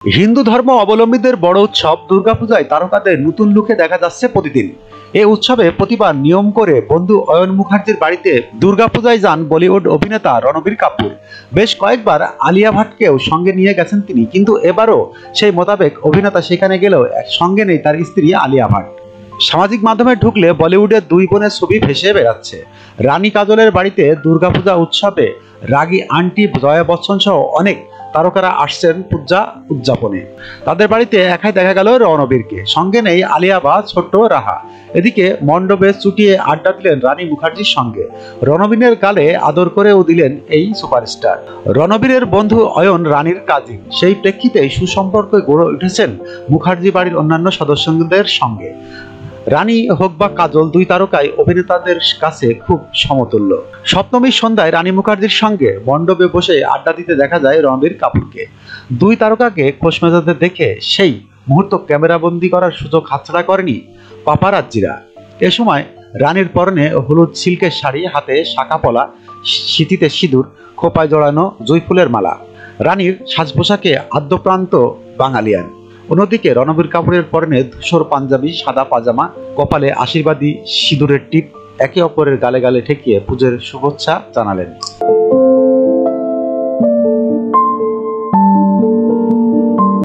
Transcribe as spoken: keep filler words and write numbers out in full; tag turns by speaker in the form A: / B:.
A: হিন্দু ধর্ম অবলম্বীদের বড় উৎসব দুর্গাপূজায় তারকাদের নতুন লুকে দেখা যাচ্ছে প্রতিদিন। এই উৎসবে প্রতিবার নিয়ম করে বন্ধু অয়ন মুখার্জির বাড়িতে দুর্গাপূজায় যান বলিউড অভিনেতা রণবীর কাপুর। বেশ কয়েকবার আলিয়া ভাটকেও সঙ্গে নিয়ে গেছেন তিনি, কিন্তু এবারও সেই মোতাবেক অভিনেতা সেখানে গেলেও সঙ্গে নেই তার স্ত্রী আলিয়া ভাট। সামাজিক মাধ্যমে ঢুকলে বলিউডের দুই বোনের ছবি ভেসে বেড়াচ্ছে। রানী কাজলের বাড়িতে দুর্গাপূজা উৎসবে রাগী আন্টি জয়া বচ্চন সহ অনেক তারকারা আসছেন পূজা উদযাপনে। তাদের বাড়িতে একাই দেখা গেল রণবীরকে, সঙ্গে নেই আলিয়া বা ছোট্ট রাহা। এদিকে মণ্ডপে চুটিয়ে আড্ডা দিলেন রানী মুখার্জির সঙ্গে। রণবীরের গালে আদর করেও দিলেন এই সুপারস্টার। রণবীরের বন্ধু অয়ন রানীর কাজিন, সেই প্রেক্ষিতে সুসম্পর্কে গড়ে উঠেছেন মুখার্জি বাড়ির অন্যান্য সদস্যদের সঙ্গে। রানী হোক বা কাজল, দুই তারকাই অভিনেতাদের কাছে খুব সমতুল্য। সপ্তমীর সন্ধ্যায় রানী মুখার্জির সঙ্গে মণ্ডপে বসে আড্ডা দিতে দেখা যায় রণবীর কাপুরকে। দুই তারকাকে খোশ মেজাজে দেখে সেই মুহূর্ত ক্যামেরাবন্দি করার সুযোগ হাতছাড়া করেনি পাপারাজ্জিরা। এ সময় রানীর পরনে হলুদ সিল্কের শাড়ি, হাতে শাঁখা পলা, সিঁথিতে সিঁদুর, খোপায় জড়ানো জুঁই ফুলের মালা। রানীর সাজ পোশাকে আদ্যপ্রান্ত বাঙালিয়ান। অন্যদিকে রণবীর কাপুরের পরনে ধূসর পাঞ্জাবি, সাদা পাজামা, কপালে আশীর্বাদী সিঁদুরের টিপ, একে অপরের গালে গালে ঠেকিয়ে পুজোর শুভেচ্ছা জানালেন।